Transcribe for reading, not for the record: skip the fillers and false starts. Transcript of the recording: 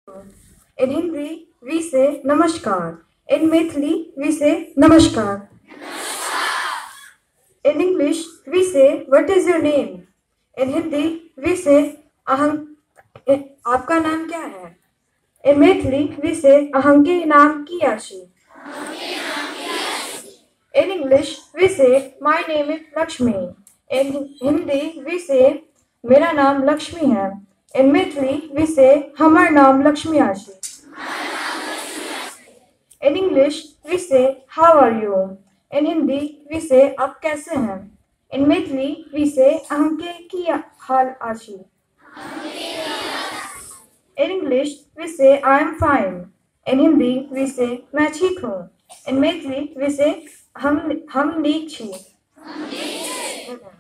In Hindi, we say Namaskar. In Maithili, we say Namaskar. In English, we say What is your name? In Hindi, we say Aham. आपका नाम क्या है? In Maithili, we say Ahanke naam ki ashi. In English, we say My name is Lakshmi. In Hindi, we say मेरा नाम लक्ष्मी है. In Maithili, we say हमारा नाम लक्ष्मी आशी. In English, we say How are you? In Hindi, we say आप कैसे हैं? In Maithili, we say अहंके की हाल आशी. In English, we say I am fine. In Hindi, we say मैं ठीक हूँ. In Maithili, we say हम नीक छी.